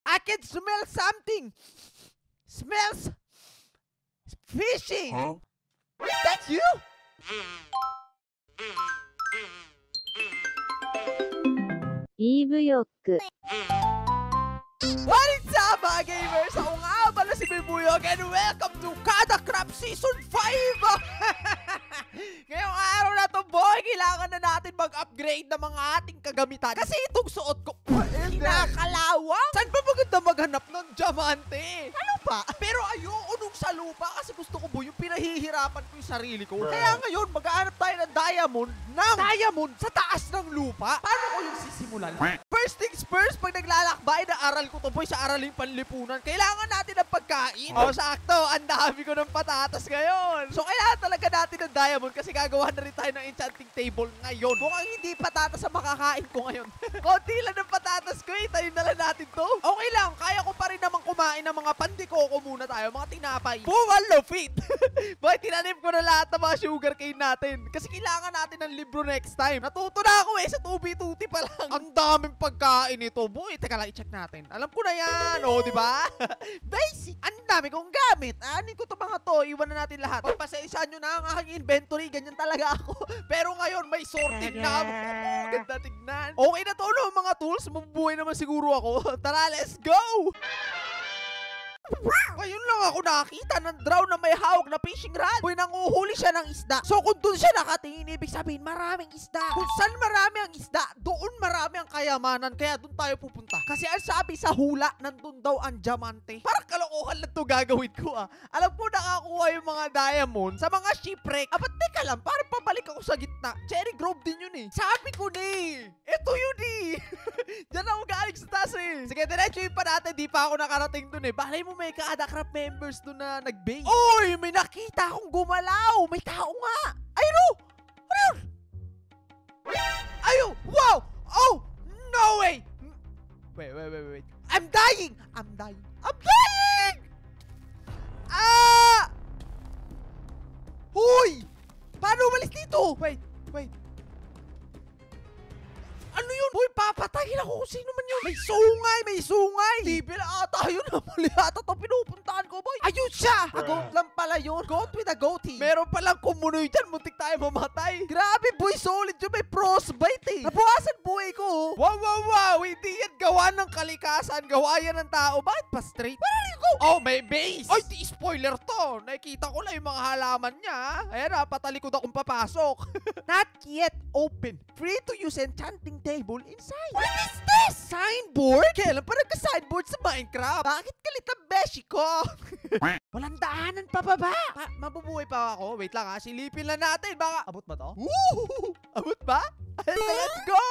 I can smell something. Smells fishy. Huh? That's you? Eve Yok. What is up mga gamers? Ako nga pala si Bibuyog and welcome to Kada Craft Season 5! Ngayong araw na to boy, kailangan na natin mag-upgrade ng mga ating kagamitan. Kasi itong suot ko, kinakalawa. Saan ba maganda maghanap ng diamante? Ano pa? Pero ayoko nung sa lupa kasi gusto ko boy, yung pinahihirapan ko yung sarili ko. Kaya ngayon, mag-aanap tayo ng diamond sa taas ng lupa. Paano ko yung sisimulan? First things first, pag naglalakbay, naaral ko to boy sa araling panlipunan. Kailangan natin ng pagkain. O sakto, ang dami ko ng patatas ngayon. So kailangan talaga natin ng diamond kasi gagawa na rin tayo ng enchanting table ngayon. Mukhang hindi patatas ang makakain ko ngayon. Konti lang ng patatas ko eh. Tayo na lang natin to. Okay lang, kaya ko pa rin naman kumain ng mga pandikoko muna tayo. Mga tinapay. Buwalo fit. Boy, tinanim ko na lahat ng mga sugarcane natin. Kasi kailangan natin ng libro next time. Natuto na ako eh sa 2B2T pa lang. Ang daming pagkain ito. Boy, teka lang, i-check natin. Alam ko na yan. O, di ba? Basic. Ang dami kong gamit. Anin ko to mga to. Iwan na natin lahat. Pagpasensyahan nyo na ang aking inventory. Ganyan talaga ako. Pero ngayon, may sorting na ako. Ganda tignan. Okay na to, no? Mga tools. Mabubuhay naman siguro ako. Tara, let's go! Ngayon lang ako nakakita ng draw na may hawak na fishing rod. Boy, nanguhuli siya ng isda. So kung doon siya nakatingin, ibig sabihin maraming isda. Kung saan marami ang isda, doon marami ang kayamanan. Kaya doon tayo pupunta. Kasi ang sabi sa hula, nandun daw ang diamante. Parang kalokohan lang to gagawin ko ah. Alam ko nakakuha yung mga diamond sa mga shipwreck. Ba't teka lang, parang pabalik ako sa gitna. Cherry Grove din yun eh. Sabi ko na eh. Ito yun eh. Diyan ako galing sa taas eh. Sige, diretsuin pa natin. Di pa ako nakarating dun eh. Balay mo may Kada Craft members doon na nag-base. Oy! May nakita akong gumalaw! May tao nga! Ayun o! Ano yun? Ayun! Wow! Oh! No way! Wait. I'm dying! Ah! Hoy! Paano umalis dito? Wait. Ano yun? Boy, papatayin ako kung sino man yun. May sungay. Di pila ata yun. Mali ata ito pinupuntahan ko, boy. Ayun siya. A goat lang pala yun. Goat with a goatee. Meron palang kumunoy dyan. Muntik tayo mamatay. Grabe, boy. Solid yun. May frostbite eh. Nabukasan buhay ko. Wow. Hindi yan gawa ng kalikasan. Gawa yan ng tao. Bakit pa straight? Where are you go? Oh, may base. Ay, di spoiler to. Nakikita ko lang yung mga halaman niya. Ayan na, patalikod akong papasok. Not yet open. Free to use enchanting table inside. What is this? Signboard? Kailan pa nagka-signboard sa Minecraft? Bakit galit ang beshi ko? Walang daanan pa baba. Mabubuhay pa ako. Wait lang ha. Silipin lang natin. Baka abot ba to? Abot ba? Let's go!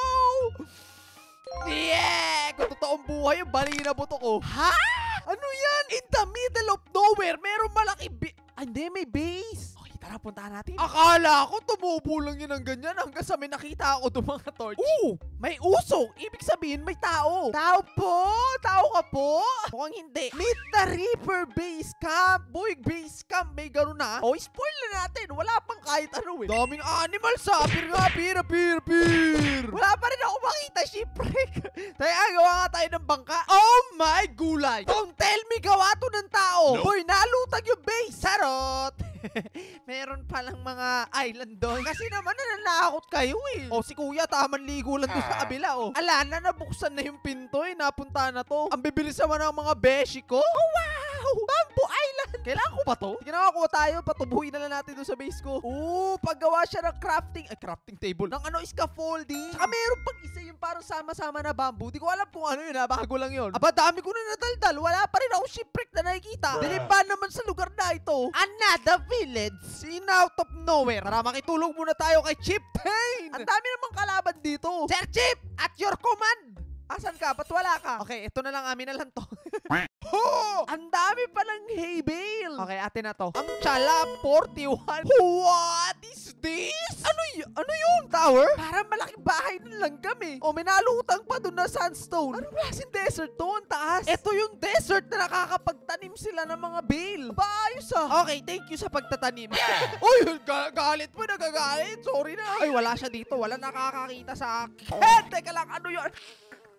Yeah! Kung totoong buhay yung bali na buto ko. Ha? Ano yan? In the middle of nowhere, meron malaki hindi, may base. Okay, tara, puntahan natin. Akala ko tumubo lang yun ng ganyan hanggang sa may nakita ako doon mga torch. May usok. Ibig sabihin, may tao. Tao po? Tao ka po? Mukhang hindi. Meet the Reaper Base Camp. Boy, base camp. May gano'n na. Oh, spoil na natin. Wala pang kahit ano eh. Daming animals ha. Pir. Wala pa rin ako makita shipwreck. Tayo, gawa nga tayo ng bangka. Oh my gulay. Don't tell me gawa to ng tao. No. Boy, nalutag yung base. Sarot. Meron palang mga island doon. Kasi naman nananakot kayo eh. O si kuya, taman ligo lang doon sa kabila oh. Ala na, nabuksan na yung pinto eh. Napunta na to. Ang bibilis naman ng mga beshi ko. Oh wow! Bamboo Island! Kailangan ko ba to? Sige na ako tayo. Patubuhin na lang natin doon sa base ko. Paggawa siya ng crafting table. Ng scaffolding. Saka meron pang isa yung parang sama-sama na bamboo. Di ko alam kung ano yun ha. Bago lang yun. Aba, dami ko na nadaldal. Wala pa rin ako shipwreck na nakikita. Dilipan naman sa lugar na ito. Another village in out of nowhere. Tara, makitulog muna tayo kay Chieftain. Ang dami namang kalaban dito. Sir Chief, at your command. Asan ka? Ba't wala ka? Okay, ito na lang, amin na lang to. Ang dami palang hay bale. Okay, atin na to. Ang tsala, 41. What is this? Ano yun? Tower? Parang malaking bahay ng langgam eh. May nalutang pa dun na sandstone. Anong klaseng desert to? Ang taas. Ito yung desert na nakakapagtanim sila ng mga bale. Ayos ah. Okay, thank you sa pagtatanim. Uy, galit mo, nagagalit. Sorry na. Ay, wala siya dito. Wala nakakakita sa akin. Teka lang, ano yun?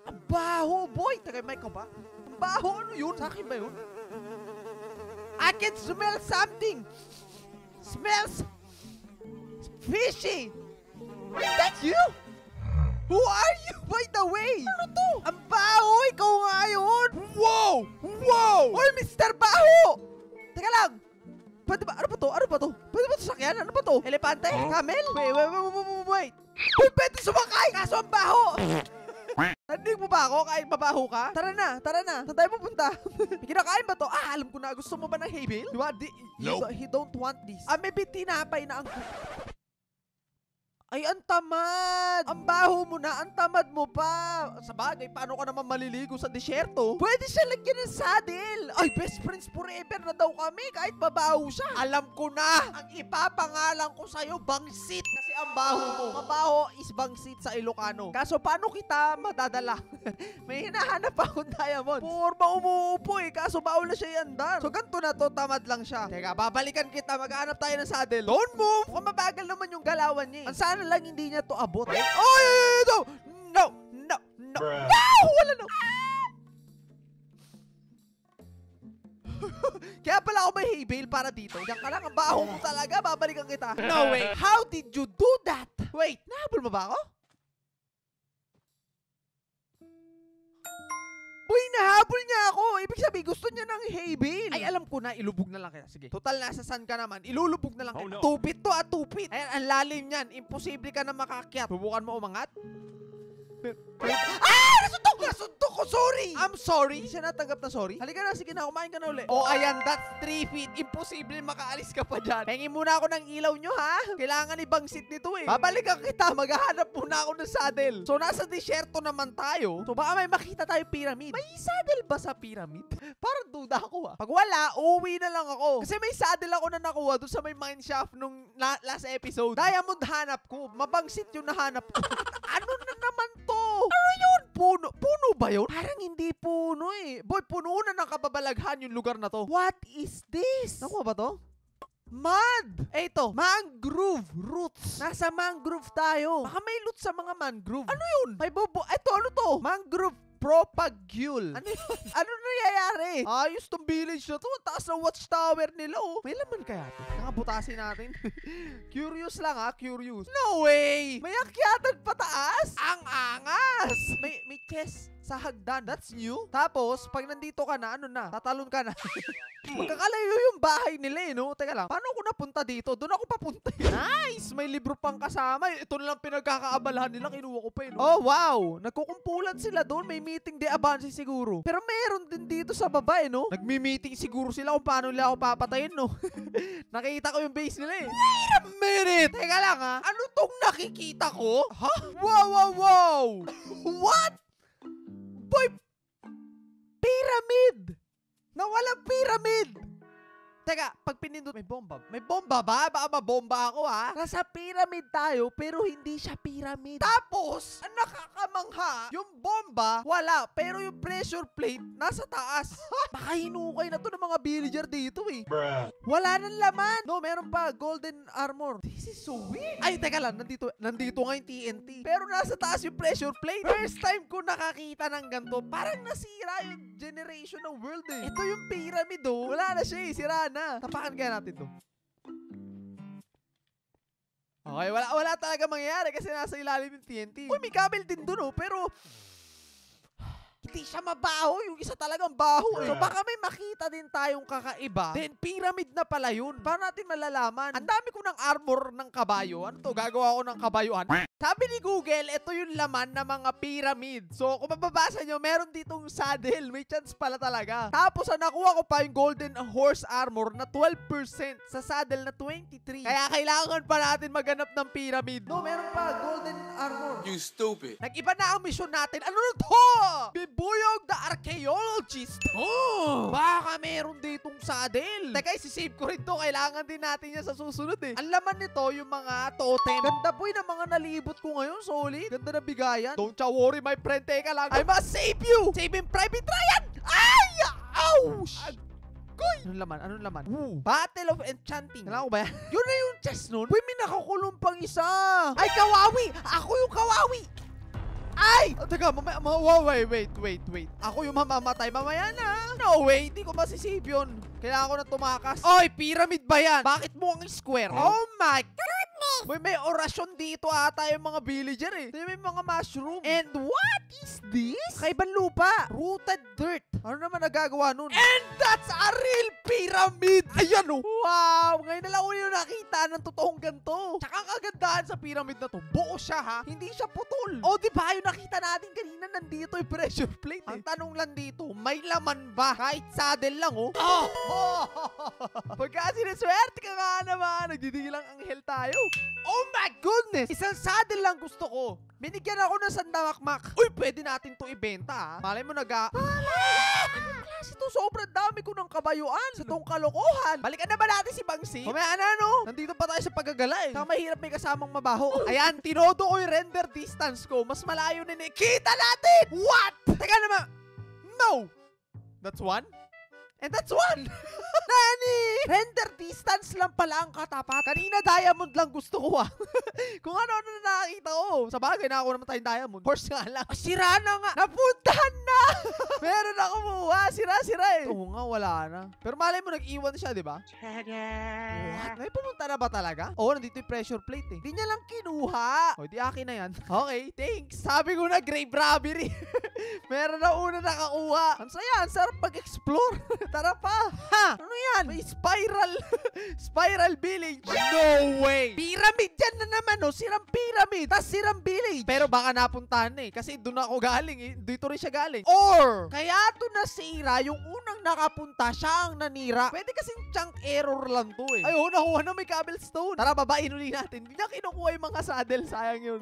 Ang baho, boy. Tagay, mic ko ba? Ang baho, ano yun? Sa akin ba yun? I can smell something. Smells fishy. Is that you? Who are you, by the way? Ano to? Ang baho, ikaw nga yun. Wow! Wow! Oy, Mr. Baho! Teka lang. Pwede ba? Ano ba to? Ano ba to? Pwede ba to sakyan? Ano ba to? Elepante? Camel? Wait. Uy, pwede sumakay! Kaso ang baho! Narinig mo ba ako? Kahit mabaho ka? Tara na. Saan tayo pupunta? May kinakain ba to? Ah, alam ko na. Gusto mo ba ng hay bale? Diba? He don't want this. Ah, maybe tinapay na ang... Ay, ang tamad! Ang baho mo na, ang tamad mo pa! Sa bagay, paano ka naman maliligo sa disyerto? Pwede siya lagyan ng saddle! Ay, best friends forever na daw kami kahit mabaho siya! Alam ko na! Ang ipapangalan ko sa'yo, Bangsit! Kasi ang baho mo. Mabaho is Bangsit sa Ilocano. Kaso, paano kita madadala? May hinahanap akong diamond. Porma umuupo eh, kaso bawal na siya iandar. So, ganito na to, tamad lang siya. Teka, babalikan kita, maghanap tayo ng saddle. Don't move! Kung mabagal naman yung galawan niya eh. Ang sana lang hindi niya to abot. Oh, no! Wala no! Kaya pala ako may hay bale para dito. Diyan ka lang, ang baho mo talaga, babalikan kita. No way! How did you do that? Wait, nahabol mo ba ako? Uy, nahabol niya ako. Ibig sabihin, gusto niya ng hay bale. Ay, alam ko na, ilubog na lang kaya. Sige. Total, nasa sun ka naman. Ilulubog na lang kaya. No. Tupit to, tupit. Ayan, ang lalim yan. Imposible ka na makakyat. Subukan mo umangat. Ah! Nasuntok ko! Sorry! I'm sorry. Hindi siya natanggap na sorry. Halika na, sige na, kumain ka na uli. Oh, ayan, that's 3 feet. Imposible makaalis ka pa dyan. Hingin muna ako ng ilaw nyo, ha? Kailangan ibangsit nito eh. Babalikan kita, maghahanap muna ako ng saddle. So, nasa disyerto naman tayo. So, baka may makita tayo pyramid. May saddle ba sa pyramid? Parang duda ako, ha? Pag wala, uuwi na lang ako. Kasi may saddle ako na nakuha doon sa may mineshaft nung last episode. Diamond hanap ko. Mabangsit yung nahanap ko. Ano na naman to? Ano yun? Puno ba yun? Parang hindi puno eh. Boy, puno na ng kababalaghan yung lugar na to. What is this? Nakuha ba to? Mud! Eh ito, mangrove roots. Nasa mangrove tayo. Baka may loot sa mga mangrove. Ano yun? May bobo. Ito, ano to? Mangrove propagule. Ano yun? Ano nangyayari? Ayos tong village na to. Ang taas na watchtower nila oh. May laman kaya to? Nakabutasin natin. Curious lang ha, curious. No way! May akyatan pataas? Ang angas! May chest sa hagdan. That's new. Tapos, pag nandito ka na, ano na? Tatalon ka na. Magkakalayo yung bahay nila eh, no? Teka lang, paano ako napunta dito? Doon ako papunta. Nice! May libro pang kasama. Ito na lang pinagkakaabalahan nila. Kinuha ko pa eh, no? Oh, wow! Nagkukumpulan sila doon. May meeting de avance siguro. Pero meron din dito sa baba eh, no? Nagmi-meeting siguro sila kung paano nila ako papatayin, no? Nakita ko yung base nila eh. Wait a minute! Teka lang ha. Ano tong nakikita ko? Ha? Wow! What? Boy! Pyramid! Nawalang pyramid! Teka, pag pinindot, may bomba. May bomba ba? Baka mabomba ako ha? Nasa pyramid tayo, pero hindi siya pyramid. Tapos, ang nakakamangha, yung bomba, wala. Pero yung pressure plate, nasa taas. Baka hinukay na to ng mga villager dito eh. Wala nang laman. No, meron pa, golden armor. This is so weird. Ay, teka lang, nandito nga yung TNT. Pero nasa taas yung pressure plate. First time ko nakakita ng ganito, parang nasira yung generation ng world eh. Ito yung pyramid oh. Wala na siya eh, sira na. Tapakan kaya natin to. Okay, wala talaga mangyayari kasi nasa ilalim yung TNT. Uy, may camel din dun oh, pero hindi siya mabaho. Yung isa talagang baho eh. So baka may makita din tayong kakaiba. Then pyramid na pala yun. Paano natin malalaman? Ang dami ko ng armor ng kabayo. Ano to? Gagawa ko ng kabayuan. Sabi ni Google, ito yung laman ng mga pyramid. So kung mababasa nyo, meron ditong saddle. May chance pala talaga. Tapos nakuha ko pa yung golden horse armor na 12% sa saddle na 23. Kaya kailangan pa natin maghanap ng pyramid. No, meron pa golden armor. You stupid. Nag-iba na ang mission natin. Ano na to? Bibuyog the archaeologist. Oh, baka meron ditong saddle. Teka, isi-save ko rin to. Kailangan din natin yan sa susunod eh. Ang laman nito, yung mga totem. Ganda po ng mga nalibot ko ngayon. Solid. Ganda na bigayan. Don't you worry, my friend. Teka lang. I must save you. Save him, Private Ryan. Ay! Ouch! Anong laman? Anong laman? Battle of Enchanting. Kailangan ko ba yan? Yun na yung chest nun. Uy, may nakakulong pang isa. Ay, kawawi! Ako yung kawawi! Ay! Oh, teka, wait. Ako yung mamamatay mamaya na. No way, hindi ko masisave yun. Kailangan ko na tumakas. Oy, pyramid ba yan? Bakit mo ang square? Oh my goodness! May orasyon dito ata yung mga villager eh. May mga mushroom. And what is this? Kaibang lupa. Rooted dirt. Ano naman nagagawa nun? And that's a real pyramid! Ayan oh! Wow! Ngayon na lang ulit yung nakita ng totoong ganito. Tsaka ang kagandahan sa pyramid na to, buo siya ha. Hindi siya putol. O diba yung nakita natin kanina nandito yung pressure plate eh. Ang tanong lang dito, may laman ba? Kahit saddle lang oh. Oh! Pagka sinaswerte ka nga naman, nagdidilang anghel tayo. Oh my goodness! Isang saddle lang gusto ko. Binigyan ako ng sandamakmak. Uy, pwede natin to ibenta ha. Malay mo Anong klase to? Sobrang dami ko ng kabayuan sa tong kalokohan. Balikan na ba natin si Bangsi? Mamaya na no? Nandito pa tayo sa paggagala eh. Saka mahirap may kasamang mabaho. Ayan, tinodo ko yung render distance ko. Mas malayo na kita natin! What? Teka naman. No! That's one. And that's one! Nani? Render distance lang pala ang katapat. Kanina diamond lang gusto ko ah. Kung ano-ano na nakakita ko. Sa bagay, nakakuha naman tayong diamond. Horse nga lang. Sira na nga. Napuntahan na! Meron na kumuha. Sira eh. Oo nga, wala na. Pero malay mo, nag-iwan siya, di ba? What? May pumunta na ba talaga? Oo, nandito yung pressure plate eh. Di niya lang kinuha. O, di akin na yan. Okay, thanks. Sabi ko na, grave robbery. Meron na una nakakuha. Ang saya, ang sarap mag-explore. Tara pa. Ha? Ano yan? May spiral. Spiral village. No way. Pyramid yan na naman, no? Sirang pyramid. Tas sirang village. Pero baka napuntahan na eh. Kasi doon ako galing eh. Dito rin siya galing. Or, kaya ito nasira, yung unang nakapunta, siya ang nanira. Pwede kasing chunk error lang to eh. Ay, nakuha na may cobblestone. Tara, babain ulit natin. Hindi niya kinukuha yung mga saddle. Sayang yun.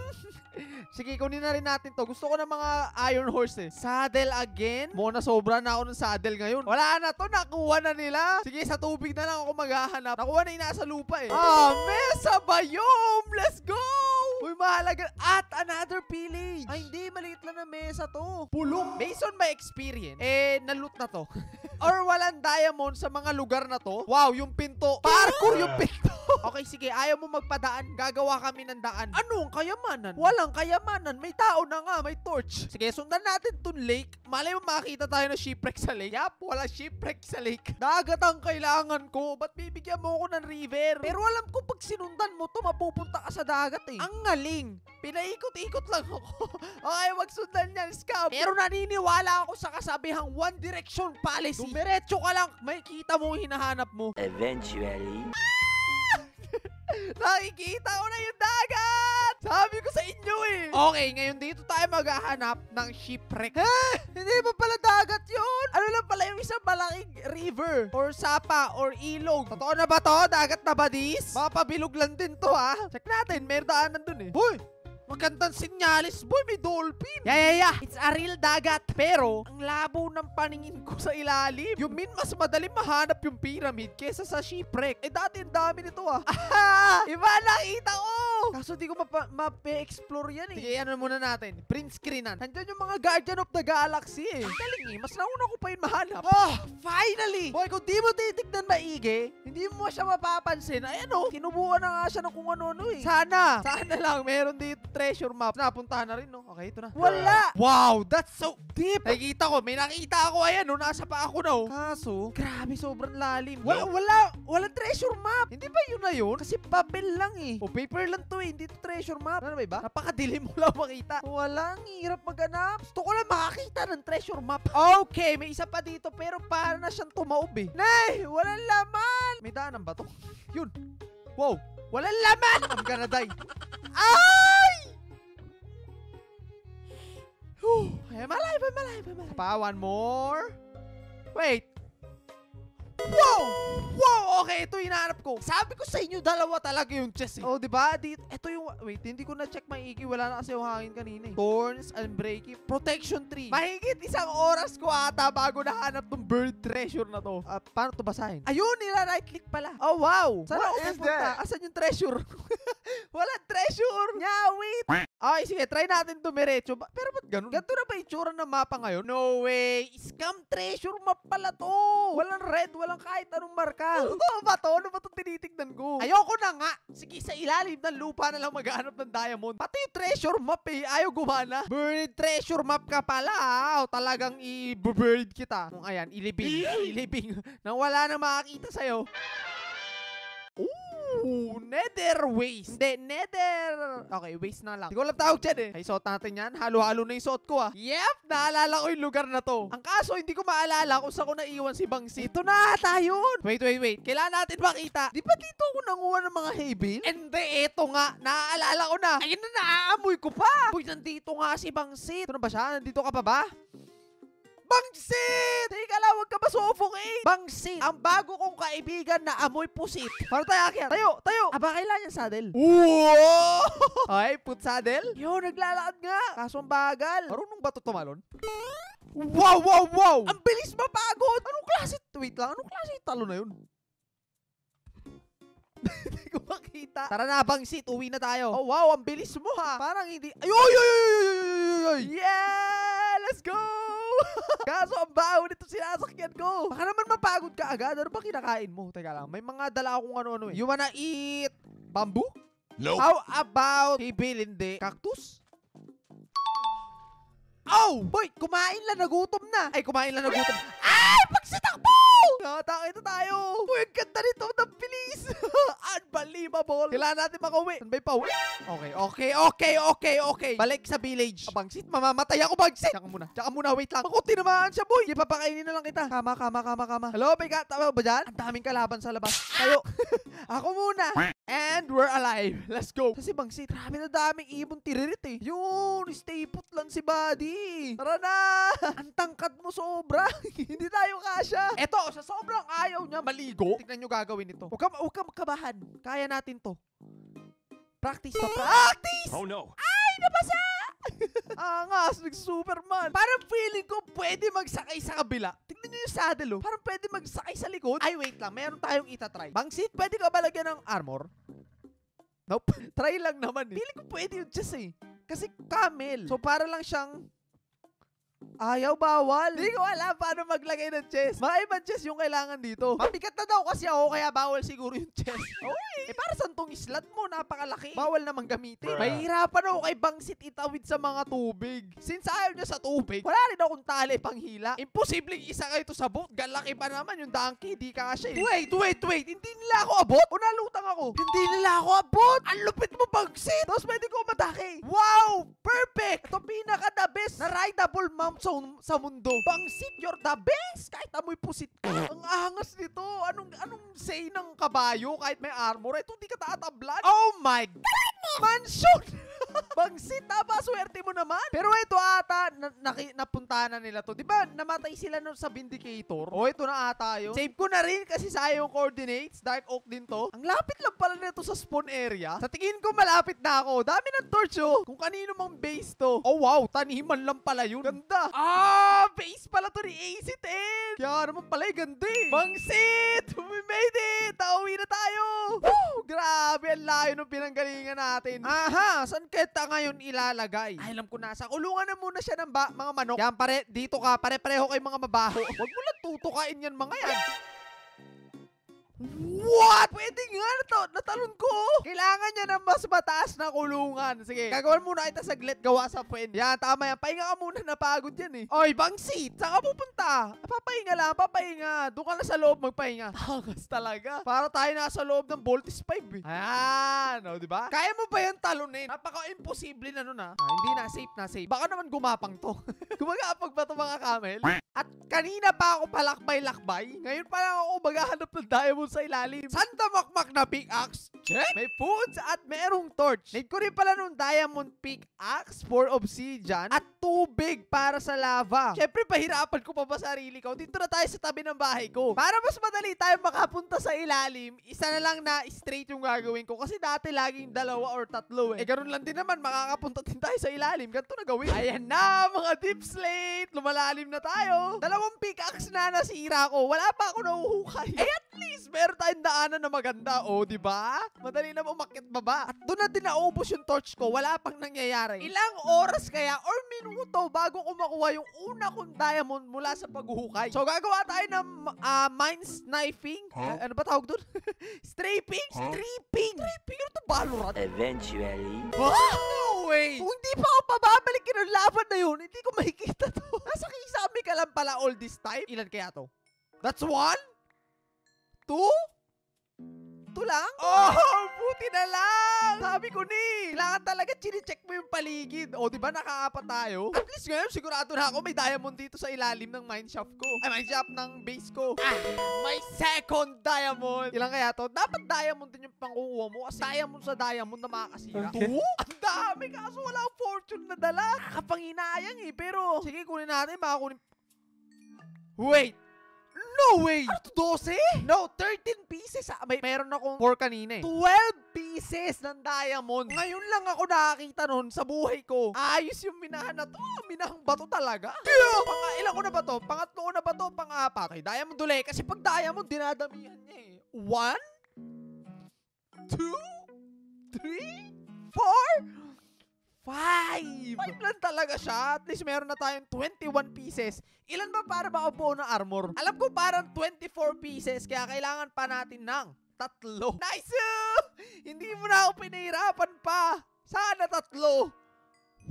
Sige, kunin na rin natin to. Gusto ko ng mga iron horse eh. Saddle again? Muna sobra na ako ng saddle ngayon. Wala na to, nakuha na nila. Sige, sa tubig na lang ako maghahanap. Nakuha na yung nasa lupa eh. Mesa biome! Let's go! Uy, mahalaga. At another village. Ay, hindi. Maliit lang na mesa to. Pulong. Based on my experience, na-loot na to. Or walang diamond sa mga lugar na to. Wow, yung pinto. Parkour yung pinto. Okay, sige. Ayaw mo magpadaan. Gagawa kami ng daan. Anong kayamanan? Walang kayamanan. May tao na nga. May torch. Sige, sundan natin tong lake. Malay mo makita tayo ng shipwreck sa lake. Yap, wala shipwreck sa lake. Dagat ang kailangan ko. Ba't bibigyan mo ako ng river? Pero alam ko pag sinundan mo to, mapupunta ka sa dagat eh. Ang galing. Pinaikot-ikot lang ako. Okay, wag sundan yan, scam. Pero naniniwala ako sa kasabihang One Direction Policy. Dumiretso ka lang. May kita mo hinahanap mo. Eventually. Nakikita ko na yung dagat! Sabi ko sa inyo eh! Okay, ngayon dito tayo maghahanap ng shipwreck. Hindi pa pala dagat yun! Ano lang pala yung isang malaking river? Or sapa? Or ilog? Totoo na ba to? Dagat na ba dis? Mapabilog lang din to ha? Check natin, may daanan dun eh. Boy! Magandang sinyalis, boy, may dolphin. Yeah. It's a real dagat. Pero, ang labo ng paningin ko sa ilalim. Yung mas madaling mahanap yung pyramid kesa sa shipwreck. Dati ang dami nito ah. Iba nakita ko. Kaso di ko ma-explore yan eh. Sige, ano muna natin. Print screenan. Nandiyan yung mga Guardian of the Galaxy eh. Ang galing eh. Mas nauna ko pa yun mahanap. Finally! Boy, kung di mo titignan maigi, hindi mo siya mapapansin. Ayan oh, kinubuan na nga siya ng kung ano-ano eh. Sana lang meron dito treasure map. Napuntahan na rin, no? Okay, ito na. Wala! Wow, that's so deep! Nakikita ko, may nakita ako, ayan, no? Nasa pa ako na, oh. Kaso, grabe, sobrang lalim. Wala treasure map! Hindi ba yun na yun? Kasi papel lang, eh. O, paper lang to, eh. Hindi to treasure map. Ano ba iba? Napakadilim mo lang makita. Walang hirap maghanap. Gusto ko lang makakita ng treasure map. Okay, may isa pa dito, pero para na siyang tumaob, eh. Nay! Walang laman! May daanan ba to? Yun. Wow! Walang laman! I'm gonna die. Ay! Malay. One more. Wait. Wow! Okay, ito yung hinahanap ko. Sabi ko sa inyo, dalawa talaga yung chest eh. Oh, diba? Ito yung... Wait, hindi ko na-check maigi. Wala na kasi yung hangin kanina eh. Thorns, Unbreaking, Protection Tree. Mahigit 1 oras ko ata bago nahanap tong bird treasure na to. Paano to basahin? Ayun, nila-right click pala. Oh, wow! Saan ako pupunta? Asan yung treasure? Wala treasure! Yeah, wait! Ay, sige, try natin dumiretso. Pero ba't ganun? Ganito na ba itsura ng mapa ngayon? No way! Scam treasure map pala to! Walang red, walang kahit anong marka. Totoo ba to? Ano ba itong tinitignan ko? Ayoko na nga! Sige, sa ilalim ng lupa na lang maghanap ng diamond. Pati yung treasure map eh, ayaw gumana. Buried treasure map ka pala o talagang i-buried kita. Kung ayan, ilibing. Nang wala na makakita sa'yo. Ooh, nether waste. Hindi, nether. Okay, waste na lang. Hindi ko alam tawag dyan eh. Ay, suot natin yan. Halo-halo na yung suot ko ah. Yep, naalala ko yung lugar na to. Ang kaso, hindi ko maalala kung saan ko naiwan si Bangsit. Ito na ata yun. Wait. Kailangan natin makita. Di ba dito ako nanguha ng mga hay bale? Hindi, eto nga. Naaalala ko na. Ayun na, naaamoy ko pa. Uy, nandito nga si Bangsit. Ito na ba siya? Nandito ka pa ba? Bangsit! Teka lang, huwag ka ma-suffocate. Bangsit, ang bago kong kaibigan na amoy pusit. Paano tayo akyat? Tayo. Aba, kailangan yung saddle. Wow! Okay, put saddle. Yo, naglalakad nga. Kaso ang bagal. Marunong ba ito tumalon? Wow! Ang bilis mapagod. Anong klase? Wait lang, anong klase talo na yun? Hindi ko makita. Tara na, Bangsit. Uwi na tayo. Oh, wow. Ang bilis mo, ha. Parang hindi. Ay! Yeah! Let's go! Kaso, ang baho nito sinasakyan ko. Baka naman mapagod ka agad. Ano ba kinakain mo? Teka lang. May mga dala akong ano-ano eh. You wanna eat bamboo? No. How about hibil, hindi? Cactus? Oh! Boy, kumain lang, nagutom na. Ay, Ay! Pagsitakbo! Nakita tayo. Uy, ang ganda nito. Ang bilis. Unbelievable. Kailangan natin makauwi. Saan ba yung pauwi? Okay. Balik sa village. Bangsit, mamamatay ako, Bangsit. Tsaka muna, wait lang. Makunti naman siya, boy. Ipapakainin na lang kita. Kama. Hello, Pika. Tama ba dyan? Ang daming kalaban sa labas. Tayo. Ako muna. And we're alive. Let's go. Kasi Bangsit, grabe na daming ibon tiririt eh. Yun, stay put lang si Buddy. Tara na. Ang tangkad mo sobra. Hindi tayo kasya. Eto, sa sobrang ayaw niya maligo, tignan nyo gagawin ito. Huwag ka makabahan. Kaya natin to. Practice. Oh no. Ay, nabasa! Angas, nag-Superman. Parang feeling ko pwede magsakay sa kabila. Tignan nyo yung saddle, oh. Parang pwede magsakay sa likod. Ay, wait lang. Meron tayong itatry. Bangsit, pwede ka ba lagyan ng armor? Nope. Try lang naman eh. Feeling ko pwede yung chest eh. Kasi camel. So, para lang siyang ayaw, bawal. Hindi ko alam paano maglagay ng chest. Mga ibang chest yung kailangan dito. Mabigat na daw kasi ako, kaya bawal siguro yung chest. Okay. Para saan tong slot mo? Napakalaki. Bawal naman gamitin. Mahihirapan ako kay Bangsit itawid sa mga tubig. Since ayaw niya sa tubig, wala rin akong tali panghila. Imposibleng isa kayo to sa boat. Galaki pa naman yung donkey. Di kasha eh. Wait. Hindi nila ako abot? O nalutang ako? Hindi nila ako abot? Ang lupit mo, Bangsit. Tapos pwede ko matake. Wow! Perfect! Ito pinaka-the best na rideable mount sa mundo. Bangsit, you're the best! Kahit amoy pusit ka. Ang angas nito. Anong say ng kabayo kahit may armor? Ito di ka tatablan. Oh my God! Mansion! Bangsit, swerte mo naman. Pero ito ata, napunta na nila to. Diba, namatay sila nun sa Vindicator? O, ito na ata yun. Save ko na rin kasi sayang yung coordinates. Dark Oak din to. Ang lapit lang pala nito sa spawn area. Sa tingin ko, malapit na ako. Dami ng torch, oh. Kung kanino mang base to. Oh, wow. Taniman lang pala yun. Ganda. Base pala to ni AC-10. Kaya naman pala, ganda eh. Bangsit! We made it! Tauwi na tayo! Woo! Grabe, ang layo ng pinanggalingan natin. Aha, saan kita ngayon ilalagay? Ay, alam ko na. Sa kulungan na muna siya ng mga manok. Yan, dito ka. Pare-pareho kay mga mabaho. Huwag mo lang tutukain yan, mga yan. What? Pwede nga, natalon ko. Kailangan niya ng mas mataas na kulungan. Sige, gagawin muna kita saglit gawa sa friend. Yan, tama yan. Pahinga ka muna, napagod yan eh. Oy, Bangsit, saan ka pupunta? Papahinga lang, papahinga. Doon ka na sa loob magpahinga. Takas talaga. Para tayo nasa loob ng Voltis 5 eh. Ayan, o, diba? Kaya mo ba yan talunin? Napaka-imposible na nun ah. Hindi na, safe. Baka naman gumapang to. Gumagapag ba to mga camel? At kanina pa ako palakbay-lakbay. Ngayon pa lang ako maghahanap ng diamond sa ilalim. Santa makmak na pickaxe. Check. May foods at merong torch. Need ko rin pala nung diamond pickaxe for obsidian at tubig para sa lava. Siyempre, pahirapan ko pa ba sarili ko? Dito na tayo sa tabi ng bahay ko. Para mas madali tayo makapunta sa ilalim, isa na lang na straight yung gagawin ko. Kasi dati laging 2 or 3 eh. Ganoon lang din naman, makakapunta din tayo sa ilalim. Ganito na gawin. Ayan na, mga deep slate. Lumalalim na tayo. 2 pickaxe na nasira ko. Wala pa ako nahuhukay. Ayan least, meron tayong daanan na maganda. O, di ba? Madali na umakyat baba. At doon natin naubos yung torch ko. Wala pang nangyayari. Ilang oras kaya or minuto bago ko makuha yung una kong diamond mula sa paghuhukay. So, gagawa tayo ng mine sniping. Ano ba tawag doon? Strafing? Stripping? Stripping? Ano ito? Valorant? Eventually. Wow! Wait! Kung hindi pa ako pababalik ng laban na yun, hindi ko makikita to. Nasa kisame ka lang pala all this time. Ilan kaya to? That's 1? 2? 2 lang? Oh, buti na lang! Sabi ko ni, kailangan talaga chine-check mo yung paligid. O, di ba nakaapat tayo? At least ngayon, sigurado na ako may diamond dito sa ilalim ng mineshaft ko. Ay, mineshaft ng base ko. May second diamond. Ilan kaya to? Dapat diamond din yung pangkukuha mo. Kasi diamond sa diamond na makakasira. Oo? Ang dami, kaso wala akong fortune na dala. Nakapanginayang eh. Pero, sige, kunin natin. Baka kunin... Wait! No way! Ano to, 12? No, 13 pieces. Meron akong 4 kanina eh. 12 pieces ng diamond. Ngayon lang ako nakakita nun sa buhay ko. Ayos yung minahan na to. Minahang bato talaga. Ilan ko na ba to? Pangatlo ko na ba to? Pang-apat. Okay, diamond ulit. Kasi pag diamond, dinadamihan niya eh. 1, 2, 3, 4, 5 lang talaga siya. At least meron na tayong 21 pieces. Ilan ba para makabuo ng armor? Alam ko parang 24 pieces. Kaya kailangan pa natin ng 3. Nice! Hindi mo na ako pinahirapan pa. Sana 3. 1.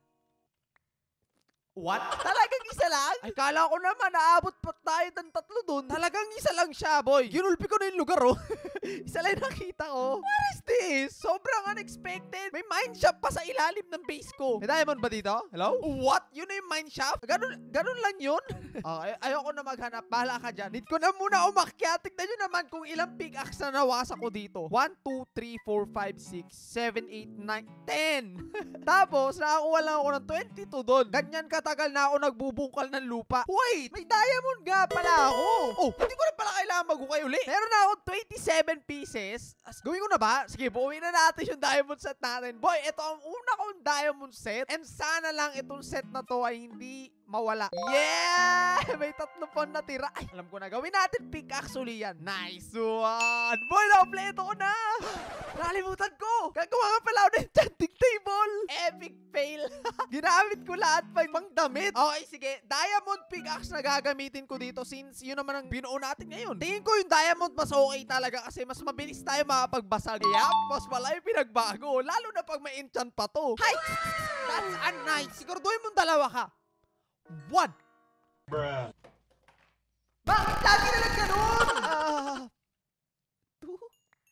What? Talagang isa lang? Ay, kala ko naman, naabot pa tayo ng 3 dun. Talagang isa lang siya, boy. Ginulpi ko na yung lugar, oh. Isa lang nakita ko. What is this? Sobrang unexpected. May mineshaft pa sa ilalim ng base ko. May diamond ba dito? Hello? What? Yun na yung mineshaft? Ganun lang yun? Okay, ayoko na maghanap. Bahala ka dyan. Need ko na muna umakyat. Tignan nyo naman kung ilang pickaxe na nawasak ko dito. 1, 2, 3, 4, 5, 6, 7, 8, 9, 10. Tapos, nakakuha lang ako ng 22 doon. Ganyan katagal na ako nagbubungkal ng lupa. Wait! May diamond nga pala ako. Oh, hindi ko na pala kailangan maghukay uli. Meron na ako 27 pieces. Gawin ko na ba? Sige, buuin na natin yung diamond set natin. Boy, ito ang una kong diamond set. And sana lang itong set na to ay hindi mawala. Yeah! May 3 pa natira. Ay, alam ko na. Gawin natin pickaxe uli yan. Nice one! Boy, na-play ito ko na! Nakalimutan ko! Gagawa nga pala ako ng enchanting table! Epic fail! Ginamit ko lahat pa pang damit. Okay, sige. Diamond pickaxe na gagamitin ko dito since yun naman ang binuo natin ngayon. Tingin ko yung diamond mas okay talaga kasi mas mabilis tayo makapagbasag. Yup, mas wala yung pinagbago. Lalo na pag may enchant pa to. Hi! That's a nice. Siguraduhin mong 2 ka. 1. Bruh. Bakit lagi na lang ganun? 2,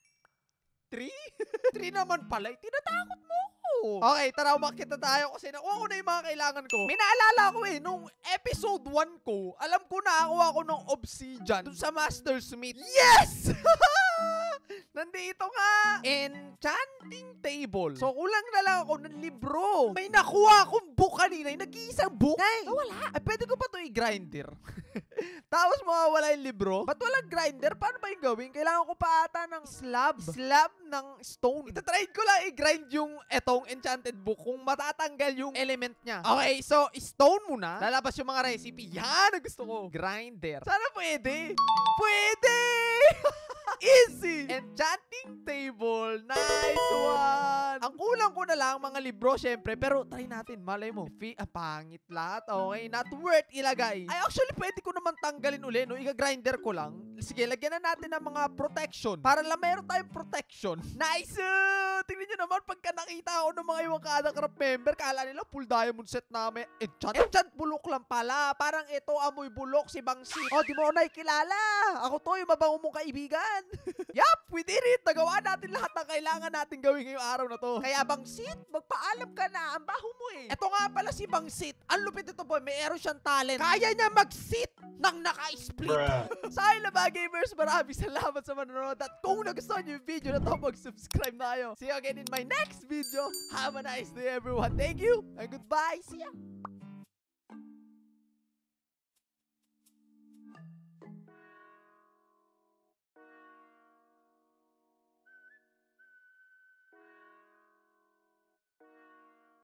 3? 3 naman pala. Tinatakot mo ako. Okay, tara, umakit na tayo kasi nakuha ko na yung mga kailangan ko. May naalala ko eh, nung episode 1 ko, alam ko nakakuha ko ng obsidian dun sa Master Smith. Yes! Nandito nga, enchanting table. So, kulang na lang ako ng libro. May nakuha akong book kanina, yung nag-iisang book. Ay, wala. Ay, pwede ko pa ito i-grinder. Tapos mawawala yung libro. Ba't walang grinder? Paano ba yung gawin? Kailangan ko pa ata ng slab. Slab ng stone. Itatrade ko lang i-grind yung etong enchanted book kung matatanggal yung element niya. Okay, so stone muna. Lalabas yung mga recipe. Yan ang gusto ko. Grinder. Sana pwede. Pwede! Easy! Enchanting table. Nice one! Ang kulang ko na lang mga libro, syempre. Pero try natin. Malay mo. Pangit lahat. Okay, not worth ilagay. Ay, actually, pwede ko naman tanggalin uli. No? Iga-grinder ko lang. Sige, lagyan na natin ng mga protection. Para lang meron tayong protection. Nice! Tingnan nyo naman, pagka nakita ako ng mga ibang Kada-Craft member, kala nila full diamond set namin. Enchant bulok lang pala. Parang ito, amoy bulok, si Bangsit. Oh, di mo ako nakikilala. Ako to, yung mabango mong kaibigan. Yup, we did it. Nagawa natin lahat ng kailangan natin gawin ngayong araw na to. Kaya Bangsit, magpaalam ka na. Ang baho mo eh. Ito nga pala si Bangsit. Ang lupit ito boy, mayroon siyang talent. Kaya niya mag-sit nang naka-split. Sa akin na ba, gamers, maraming salamat sa manonood. At kung nagustuhan niyo yung video na to, mag-subscribe na kayo. See you again in my next video. Have a nice day, everyone. Thank you and goodbye. See ya.